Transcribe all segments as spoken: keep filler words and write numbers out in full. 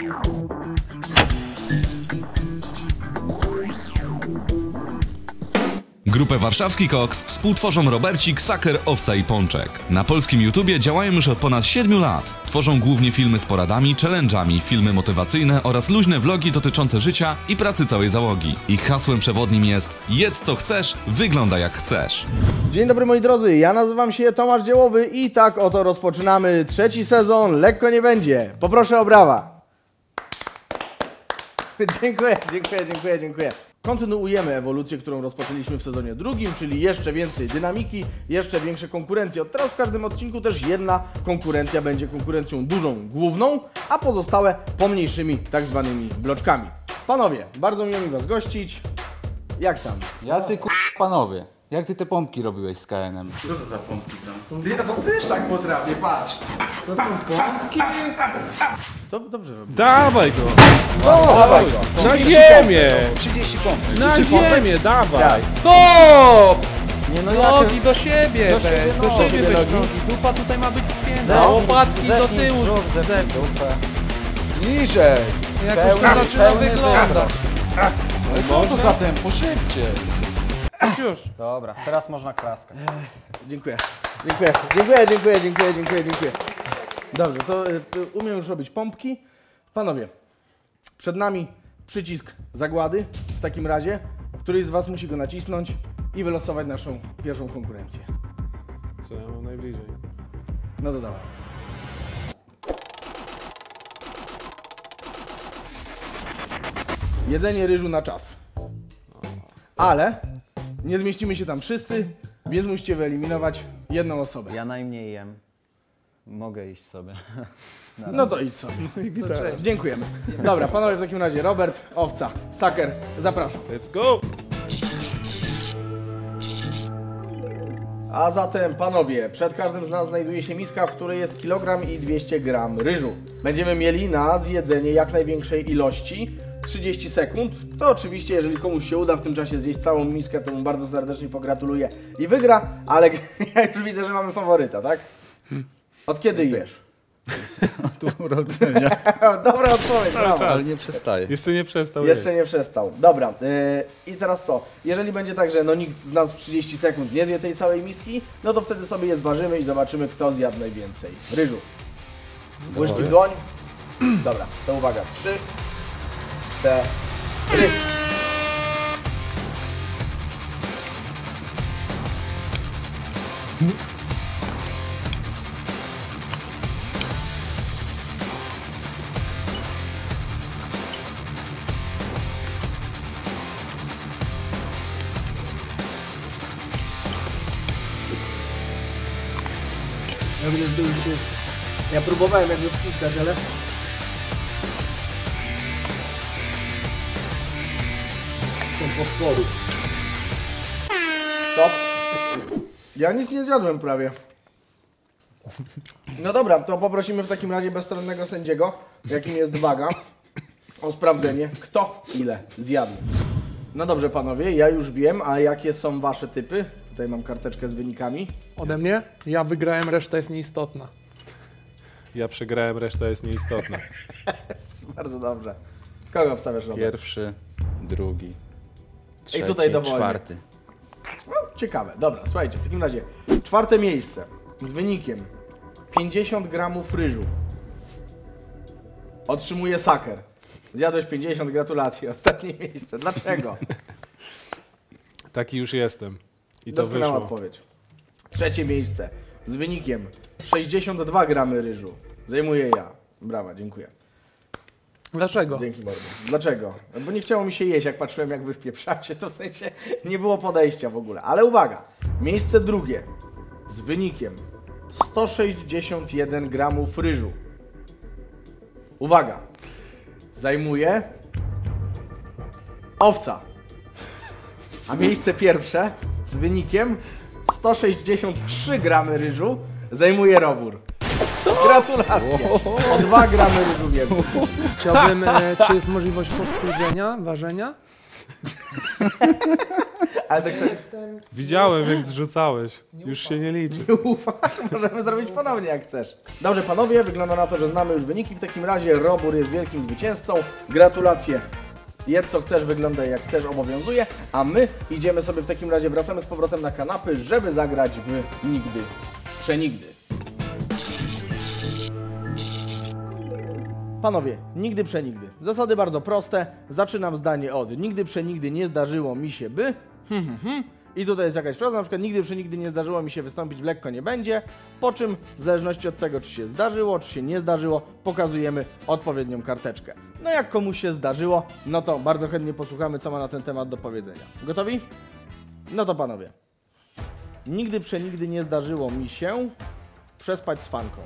Grupę Warszawski Koks współtworzą Robercik, Saker, Owca i Pączek. Na polskim YouTubie działają już od ponad siedmiu lat. Tworzą głównie filmy z poradami, challenge'ami, filmy motywacyjne oraz luźne vlogi dotyczące życia i pracy całej załogi. Ich hasłem przewodnim jest: jedz co chcesz, wygląda jak chcesz. Dzień dobry moi drodzy, ja nazywam się Tomasz Dziełowy i tak oto rozpoczynamy trzeci sezon Lekko nie będzie. Poproszę o brawa. Dziękuję, dziękuję, dziękuję, dziękuję. Kontynuujemy ewolucję, którą rozpoczęliśmy w sezonie drugim, czyli jeszcze więcej dynamiki, jeszcze większe konkurencje. Od teraz w każdym odcinku też jedna konkurencja będzie konkurencją dużą, główną, a pozostałe pomniejszymi, tak zwanymi bloczkami. Panowie, bardzo miło mi was gościć. Jak tam? Jacy k***, panowie? Jak ty te pompki robiłeś z K N-em? Co to za pompki są? Ja to też tak potrafię, patrz. To są pompki. To dobrze robię. Dawaj go! Co? Dawaj go. Na ziemię! trzydzieści pompek. Na ziemię, dawaj! Raz. Stop! Nie no Nogi do siebie, Do siebie weź, do nogi. siebie weź Nogi. nogi. Dupa tutaj ma być spięta, Zepnij, łopatki do zepnij tyłu. brzuch, zepnij Zepnij. dupę. Niżej! Jak już to Pełny- zaczyna pełny wyglądać. Ale co to za tempo? Szybciej! Już. Dobra, teraz można klaskać. Dziękuję. Dziękuję, dziękuję, dziękuję, dziękuję, dziękuję, dziękuję. Dobrze, to y, umiem już robić pompki. Panowie, przed nami przycisk zagłady. W takim razie któryś z was musi go nacisnąć i wylosować naszą pierwszą konkurencję. Co ja mam najbliżej? No to dawaj. Jedzenie ryżu na czas. Ale nie zmieścimy się tam wszyscy, więc musicie wyeliminować jedną osobę. Ja najmniej jem. Mogę iść sobie. No to idź sobie. Dziękujemy. Dobra, panowie, w takim razie Robert, Owca, Saker, zapraszam. Let's go! A zatem, panowie, przed każdym z nas znajduje się miska, w której jest kilogram i dwieście gram ryżu. Będziemy mieli na zjedzenie jak największej ilości trzydzieści sekund. To oczywiście, jeżeli komuś się uda w tym czasie zjeść całą miskę, to mu bardzo serdecznie pogratuluję i wygra, ale ja już widzę, że mamy faworyta, tak? Od kiedy jesz? Tu urodzenia. Dobra odpowiedź, brawo. Ale nie przestaje. Jeszcze nie przestał Jeszcze jeść. nie przestał. Dobra, yy, i teraz co? Jeżeli będzie tak, że no nikt z nas w trzydzieści sekund nie zje tej całej miski, no to wtedy sobie je zważymy i zobaczymy, kto zjadł najwięcej ryżu. Łyżki w dłoń. Dobra, to uwaga. Trzy, cztery. Ja będę w dół się... Ja próbowałem jakby wciskać, ale... Są podpory. Stop. Ja nic nie zjadłem prawie. No dobra, to poprosimy w takim razie bezstronnego sędziego, jakim jest waga, o sprawdzenie, kto ile zjadł. No dobrze panowie, ja już wiem, a jakie są wasze typy? Tutaj mam karteczkę z wynikami. Ode mnie? Ja wygrałem, reszta jest nieistotna. Ja przegrałem, reszta jest nieistotna. Bardzo dobrze. Kogo obstawiasz, Robert? Pierwszy, drugi, trzeci, I tutaj dowolnie. czwarty. No, ciekawe. Dobra, słuchajcie, w takim razie czwarte miejsce z wynikiem pięćdziesiąt gramów ryżu otrzymuje Saker. Zjadłeś pięćdziesiąt, gratulacje. Ostatnie miejsce. Dlaczego? Taki już jestem. I to Doskonała wyszło. odpowiedź. Trzecie miejsce z wynikiem sześćdziesiąt dwa gramy ryżu zajmuję ja. Brawa, dziękuję. Dlaczego? Dzięki bardzo. Dlaczego? Bo nie chciało mi się jeść, jak patrzyłem, jak wy wpieprzacie, to w sensie nie było podejścia w ogóle. Ale uwaga, miejsce drugie z wynikiem sto sześćdziesiąt jeden gramów ryżu. Uwaga, zajmuje Owca. A miejsce pierwsze z wynikiem sto sześćdziesiąt trzy gramy ryżu zajmuje Robór. Gratulacje! O dwa gramy ryżu więcej. Chciałbym, e, czy jest możliwość powtórzenia ważenia? Ale tak sobie Widziałem, jak zrzucałeś. Już się nie liczy. nie ufasz, możemy zrobić ponownie jak chcesz. Dobrze panowie, wygląda na to, że znamy już wyniki. W takim razie Robur jest wielkim zwycięzcą. Gratulacje. Jedz co chcesz, wyglądaj jak chcesz, obowiązuje. A my idziemy sobie w takim razie, wracamy z powrotem na kanapy, żeby zagrać w Nigdy, Przenigdy. Panowie, nigdy przenigdy. Zasady bardzo proste. Zaczynam zdanie od nigdy przenigdy nie zdarzyło mi się by... Hmm, hmm, hmm. I tutaj jest jakaś fraza, na przykład nigdy przenigdy nie zdarzyło mi się wystąpić w Lekko nie będzie, po czym w zależności od tego, czy się zdarzyło, czy się nie zdarzyło, pokazujemy odpowiednią karteczkę. No jak komuś się zdarzyło, no to bardzo chętnie posłuchamy, co ma na ten temat do powiedzenia. Gotowi? No to panowie. Nigdy przenigdy nie zdarzyło mi się przespać z fanką.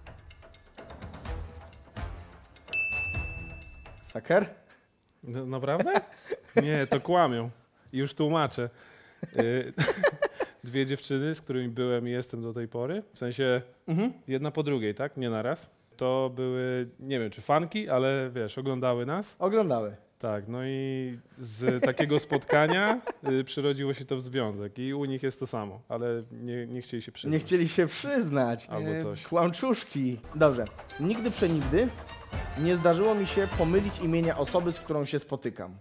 Saker? No, naprawdę? Nie, to kłamią. I już tłumaczę. Y, Dwie dziewczyny, z którymi byłem i jestem do tej pory, w sensie Mhm. jedna po drugiej, tak? Nie naraz. To były, nie wiem czy fanki, ale wiesz, oglądały nas. Oglądały. Tak, no i z takiego spotkania y, przyrodziło się to w związek i u nich jest to samo, ale nie, nie chcieli się Nie przyznać. chcieli się przyznać. Albo Nie, coś. Kłamczuszki. Dobrze. Nigdy przenigdy nie zdarzyło mi się pomylić imienia osoby, z którą się spotykam.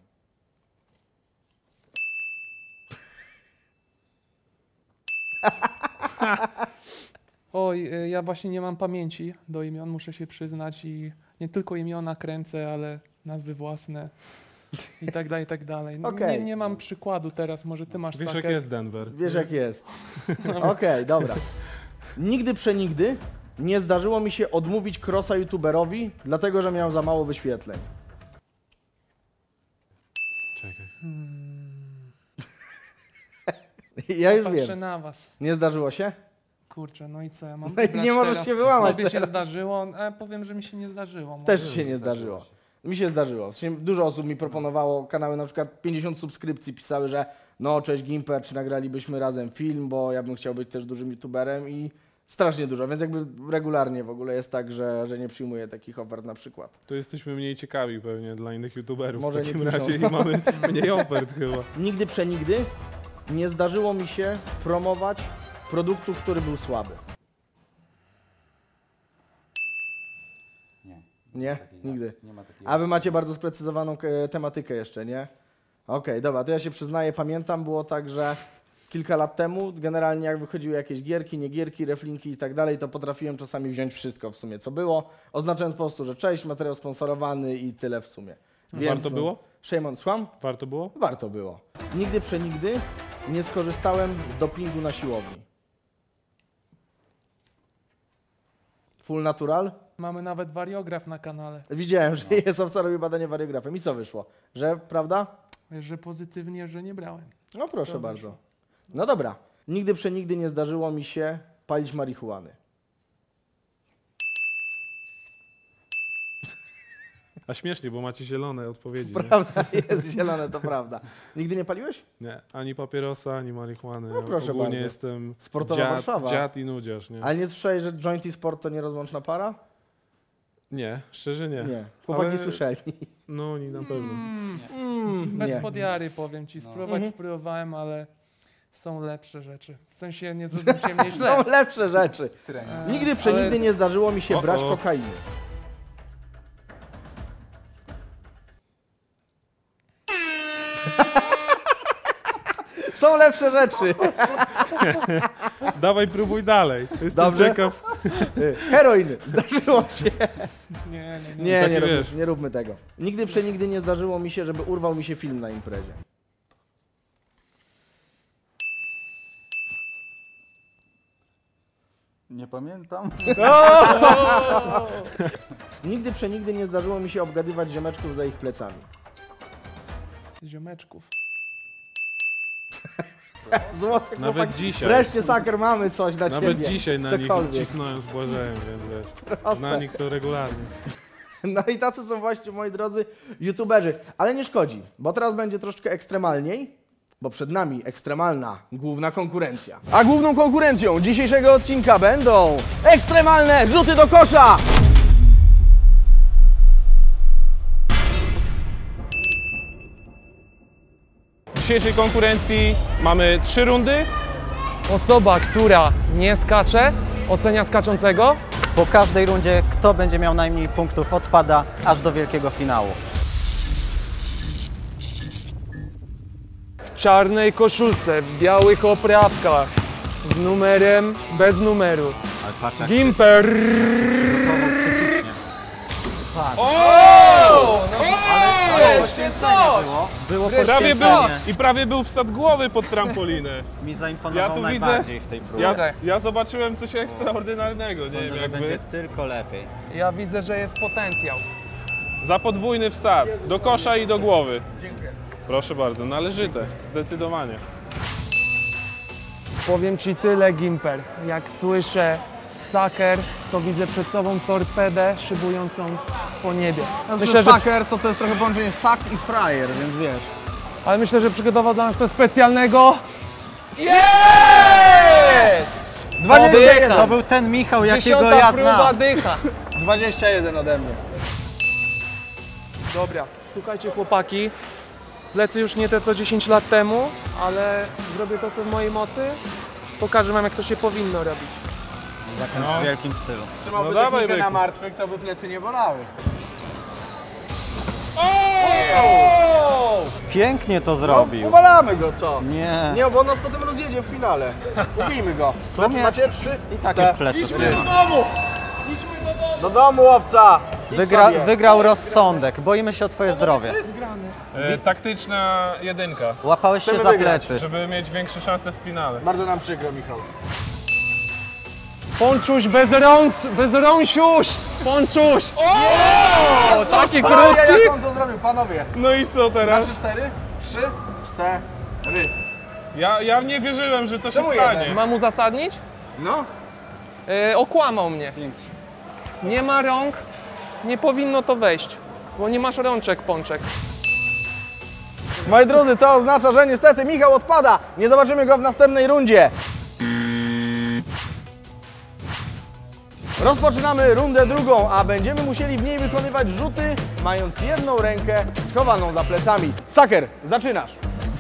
Oj, y, ja właśnie nie mam pamięci do imion, muszę się przyznać i nie tylko imiona kręcę, ale nazwy własne i tak dalej, i tak dalej. No, Okej. nie, nie mam przykładu teraz, może ty masz Wiesz jak Saker? jest Denver? Wiesz jak jest. Okej, dobra. Nigdy przenigdy nie zdarzyło mi się odmówić krosa youtuberowi, dlatego że miał za mało wyświetleń. Czekaj. Ja już Patrzę wiem. na was. Nie zdarzyło się? Kurczę, no i co ja mam No i wybrać nie możesz teraz? się wyłamać Tobie się teraz. zdarzyło, a ja powiem, że mi się nie zdarzyło. Może. Też się nie zdarzyło. Mi się zdarzyło. W sensie dużo osób mi proponowało kanały, na przykład pięćdziesiąt subskrypcji pisały, że no cześć Gimper, czy nagralibyśmy razem film, bo ja bym chciał być też dużym youtuberem i strasznie dużo, więc jakby regularnie w ogóle jest tak, że, że nie przyjmuję takich ofert na przykład. To jesteśmy mniej ciekawi pewnie dla innych youtuberów Może w nie takim piszą. razie i mamy mniej ofert chyba. Nigdy przenigdy nie zdarzyło mi się promować produktu, który był słaby. Nie. Nie? Takiej- Nigdy. Nie ma takiej A wy macie bardzo sprecyzowaną e, tematykę jeszcze, nie? Okej, dobra, to ja się przyznaję, pamiętam, było tak, że kilka lat temu, generalnie jak wychodziły jakieś gierki, nie gierki, reflinki i tak dalej, to potrafiłem czasami wziąć wszystko w sumie, co było, oznaczając po prostu, że cześć, materiał sponsorowany i tyle w sumie. Warto było? Szejmon, słucham? Warto było? Warto było. Nigdy przenigdy nie skorzystałem z dopingu na siłowni. Full natural? Mamy nawet wariograf na kanale, Widziałem, że jest owca robi badanie wariografem. I co wyszło? Że, prawda? że pozytywnie, że nie brałem. No proszę To bardzo. wyszło. No dobra. Nigdy przenigdy nie zdarzyło mi się palić marihuany. A śmiesznie, bo macie zielone odpowiedzi. Nie? Prawda, jest zielone, to prawda. Nigdy nie paliłeś? nie, ani papierosa, ani marihuany. No proszę Ogólnie bardzo. jestem Sportowa dziad, Warszawa. dziad i nudziarz, nie? Ale nie słyszałeś, że joint i sport to nierozłączna para? Nie, szczerze nie. Nie. Chłopaki Ale- słyszeli. No oni na pewno. Mm, Bez nie. podjary powiem ci, spróbować Mhm. spróbowałem, ale są lepsze rzeczy. W sensie nie zrozumcie mnie źle. Są lepsze rzeczy. Trening. E, Nigdy przenigdy ale- nie zdarzyło mi się O, brać o. kokainy. Są lepsze rzeczy. Dawaj, próbuj dalej. Jestem Dobrze. ciekaw. Heroiny. Zdarzyło się. Nie, nie, nie. Nie, Taki nie, róbmy, wiesz. nie róbmy tego. Nigdy przenigdy nie zdarzyło mi się, żeby urwał mi się film na imprezie. Nie pamiętam. Nigdy przenigdy nie zdarzyło mi się obgadywać ziomeczków za ich plecami. Ziomeczków. Złote Nawet chłopaki. dzisiaj. Wreszcie, Saker, mamy coś dla Nawet ciebie. dzisiaj na Cokolwiek. nich cisnąłem z Błażejem, więc wiesz. Proste. Na nich to regularnie. No i tacy są właśnie, moi drodzy, youtuberzy. Ale nie szkodzi, bo teraz będzie troszeczkę ekstremalniej, bo przed nami ekstremalna główna konkurencja. A główną konkurencją dzisiejszego odcinka będą ekstremalne rzuty do kosza! dzisiejszej konkurencji mamy trzy rundy. Osoba, która nie skacze, ocenia skaczącego. Po każdej rundzie kto będzie miał najmniej punktów odpada aż do wielkiego finału. W czarnej koszulce, w białych oprawkach, z numerem, bez numeru. Ale patrz jak Gimper! przygotował psychicznie. Jeszcze coś! Było, było Prawie był, poświęcenie. I prawie był wsad głowy pod trampolinę. Mi Ja zaimponował tu najbardziej widzę- w tej próbie. Ja, Słuchaj. ja zobaczyłem coś ekstraordynarnego, nie Sądzę, wiem że jak będzie wy. tylko lepiej. Ja widzę, że jest potencjał. Za podwójny wsad, do kosza i do głowy. Proszę bardzo, należyte, zdecydowanie. Powiem ci tyle, Gimper. Jak słyszę Saker, to widzę przed sobą torpedę szybującą po niebie. Myślę, że saker to to jest trochę połączenie sak i frajer, więc wiesz. Ale myślę, że przygotował dla nas coś specjalnego. Jest! dwadzieścia jeden! To był ten Michał, jakiego Dziesiąta ja próba znam. dycha. dwadzieścia jeden ode mnie. Dobra, słuchajcie chłopaki. Lecę już nie te co dziesięć lat temu, ale zrobię to co w mojej mocy. Pokażę wam jak to się powinno robić. Zakręt w wielkim stylu. Trzymałby No dawaj, technikę na byku. martwych, to by plecy nie bolały. Pięknie to zrobił. Uwalamy go, co? Nie. Nie, bo on nas potem rozjedzie w finale. Ubijmy go. W sumie- Macie trzy. I tak jest plecy. domu! Do domu, owca! Idź Wygra, sobie. wygrał rozsądek. Boimy się o twoje zdrowie. E, taktyczna jedynka, Łapałeś się Chcemy za wygrać, plecy. żeby mieć większe szanse w finale. Bardzo nam przykro, Michał. Ponczuś bez rąs, bez rąsiuś! Ponczuś! O! Taki Maria, krótki! jak on to zrobił, panowie? No i co Na teraz? trzy, cztery? Trzy, cztery. Ja, ja nie wierzyłem, że to się Czemu stanie. jeden? Mam uzasadnić? No. E, okłamał mnie. Nie ma rąk, nie powinno to wejść, bo nie masz rączek, Pączek. Moi drodzy, to oznacza, że niestety Michał odpada. Nie zobaczymy go w następnej rundzie. Rozpoczynamy rundę drugą, a będziemy musieli w niej wykonywać rzuty, mając jedną rękę schowaną za plecami. Saker, zaczynasz.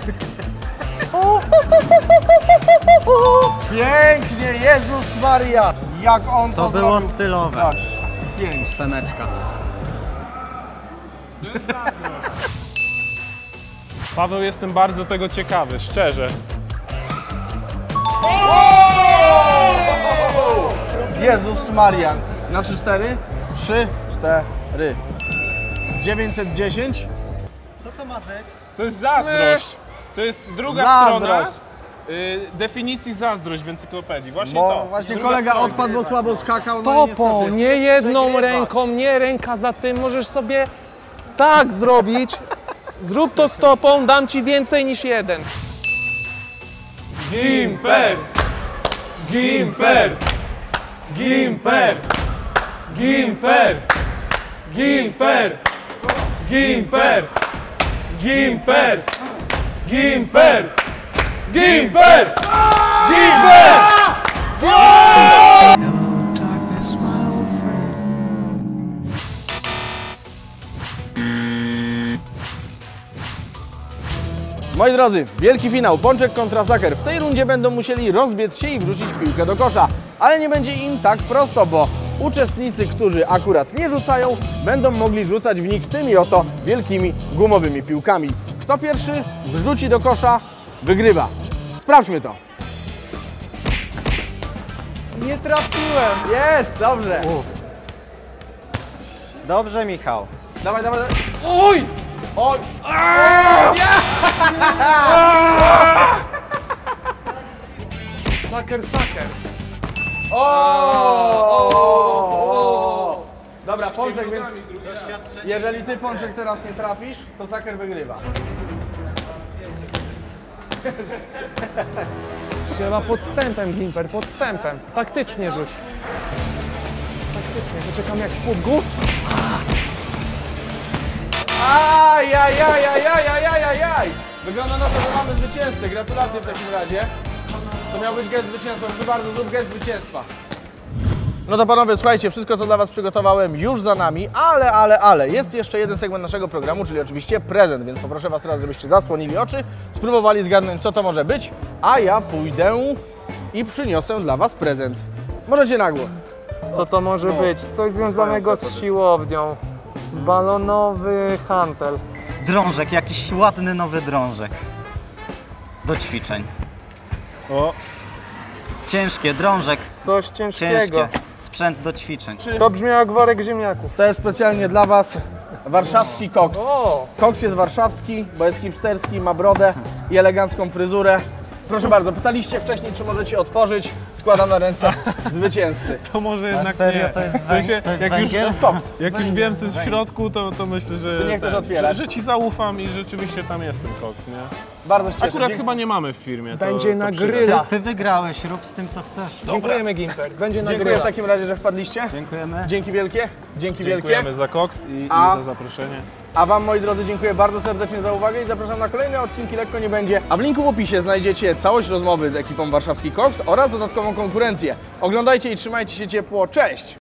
Pięknie, Jezus Maria! Jak on to, To było zrobił. stylowe. Tak, pięknie. Ósemeczka. Paweł, jestem bardzo tego ciekawy, szczerze. Jezus Maria. Na trzy, cztery? trzy, cztery. dziewięćset dziesięć. Co to ma być? To jest zazdrość. To jest druga Zazdrość. strona y, definicji zazdrość w encyklopedii. Właśnie Bo to. właśnie Druga kolega strona. odpadł, bo słabo skakał. No i Stopą, niestety nie jedną przegrywa. ręką, nie ręka za tym, możesz sobie tak zrobić. Zrób to stopą, dam ci więcej niż jeden. Gimper! Gimper! Gimper! Gimper! Gimper! Gimper! Gimper! Gimper! Gimper! Gimper! Darkness, my old friend. Moi drodzy, wielki finał, Pączek kontra Saker. W tej rundzie będą musieli rozbiec się i wrzucić piłkę do kosza. Ale nie będzie im tak prosto, bo uczestnicy, którzy akurat nie rzucają, będą mogli rzucać w nich tymi oto wielkimi gumowymi piłkami. Kto pierwszy wrzuci do kosza, wygrywa. Sprawdźmy to. Nie trafiłem. Jest, dobrze. Dobrze, Michał. Dawaj, dawaj, dawaj. Oj! Oj. Saker, saker. O! Dobra, Pączek, więc jeżeli ty, Pączek, teraz nie trafisz, to Saker wygrywa. Trzeba podstępem, Gimper, podstępem. Taktycznie rzuć. Taktycznie, poczekam jak w pudgu. Ajajajajajajajajaj! Wygląda na to, że mamy zwycięzcę. Gratulacje w takim razie. To miał być gest zwycięstwa. Proszę bardzo, zrób gest zwycięstwa. No to panowie, słuchajcie, wszystko co dla was przygotowałem już za nami, ale, ale, ale jest jeszcze jeden segment naszego programu, czyli oczywiście prezent, więc poproszę was teraz, żebyście zasłonili oczy, spróbowali zgadnąć, co to może być, a ja pójdę i przyniosę dla was prezent. Możecie na głos. Co to może być? Coś związanego z siłownią. Balonowy hantel. Drążek, jakiś ładny nowy drążek. Do ćwiczeń. O, Ciężkie, drążek, Coś ciężkiego. ciężkie. Sprzęt do ćwiczeń. To brzmi jak worek ziemniaków. To jest specjalnie dla was warszawski koks. O! Koks jest warszawski, bo jest hipsterski, ma brodę i elegancką fryzurę. Proszę bardzo, pytaliście wcześniej, czy możecie otworzyć. Składam na ręce zwycięzcy. to może jednak serio, nie. to jest W sensie, węg- to jest jak już, węgiel? To jest koks. jak już wiem, co jest w środku, to, to myślę, że, Ty nie chcesz ten, otwierać. że, że ci zaufam i rzeczywiście tam jest ten koks, nie? Bardzo się cieszę. Akurat Dzięki- chyba nie mamy w firmie. To, Będzie to na przyda. gryla. Ty, ty wygrałeś, rób z tym co chcesz. Dziękujemy, Gimper. Będzie na Dziękuję gryla. w takim razie, że wpadliście. Dziękujemy. Dzięki wielkie. Dzięki Dziękujemy wielkie. za koks i, A- i za zaproszenie. A wam, moi drodzy, dziękuję bardzo serdecznie za uwagę i zapraszam na kolejne odcinki Lekko Nie Będzie. A w linku w opisie znajdziecie całość rozmowy z ekipą Warszawski Koks oraz dodatkową konkurencję. Oglądajcie i trzymajcie się ciepło. Cześć!